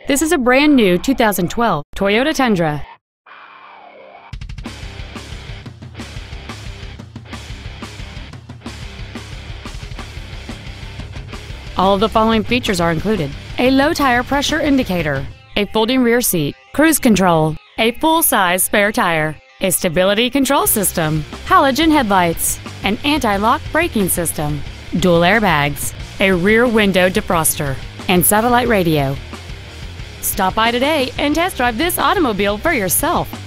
This is a brand new 2012 Toyota Tundra. All of the following features are included: a low tire pressure indicator, a folding rear seat, cruise control, a full-size spare tire, a stability control system, halogen headlights, an anti-lock braking system, dual airbags, a rear window defroster, and satellite radio. Stop by today and test drive this automobile for yourself.